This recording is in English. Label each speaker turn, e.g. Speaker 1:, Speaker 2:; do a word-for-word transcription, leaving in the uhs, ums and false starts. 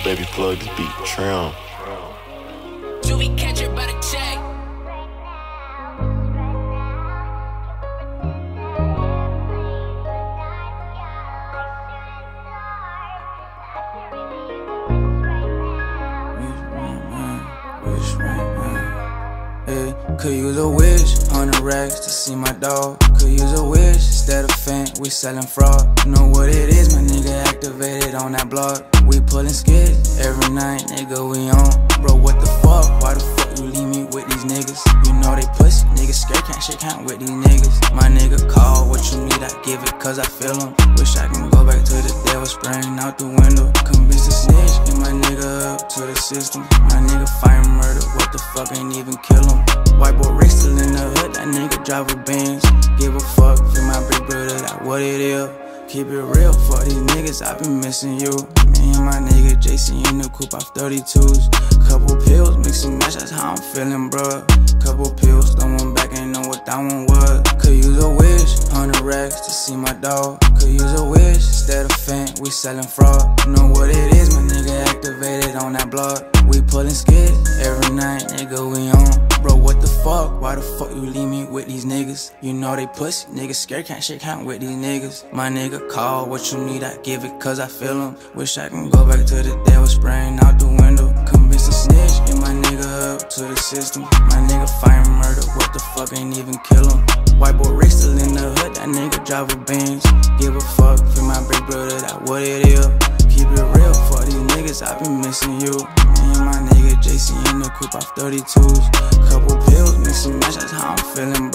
Speaker 1: Baby, plug this beat, trim.
Speaker 2: You be catcher by the check.
Speaker 3: Wish right now, yeah. Could use a wish, hundred racks to see my dog. Could use a wish, instead of fent, we selling fraud. You know what it is, my nigga activated on that block. We pullin' skids every night, nigga, we on. Bro, what the fuck? Why the fuck you leave me with these niggas? You know they pussy, niggas scared, can't shake hand with these niggas. My nigga call, what you need, I give it, cause I feel him. Wish I can go back to the devil, spraying out the window. Convince the snitch, get my nigga up to the system. My nigga fight murder, what the fuck, ain't even kill him. White boy Rick still in the hood, that nigga drive a Benz. Give a fuck, feel my big brother, that what it is. Keep it real, fuck these niggas, I been missing you. Me and my nigga Jason in the coupe off thirty-twos. Couple pills, mix and match, that's how I'm feeling, bruh. Couple pills, throw one back, ain't know what that one was. Could use a wish, hundred racks to see my dog. Could use a wish, instead of fent, we selling fraud. You know what it is, my nigga activated on that block. We pullin' skids every night, nigga, we on. Bro, what the fuck? Why the fuck you leave me with these niggas? You know they pussy, niggas scared, can't shake hand with these niggas. My nigga call, what you need, I give it, cause I feel him. Wish I can go back to the devil, spraying out the window. Convince the snitch, get my nigga up to the system. My nigga fight murder, what the fuck, ain't even kill him. White boy Rick still in the hood, that nigga drive a Benz. Give a fuck, feel my big brother, that what it is. Keep it real, fuck these niggas, I been missing you. Me and my nigga Jason in the coupe off thirty-twos. Couple pills, mix and match, that's how I'm feeling,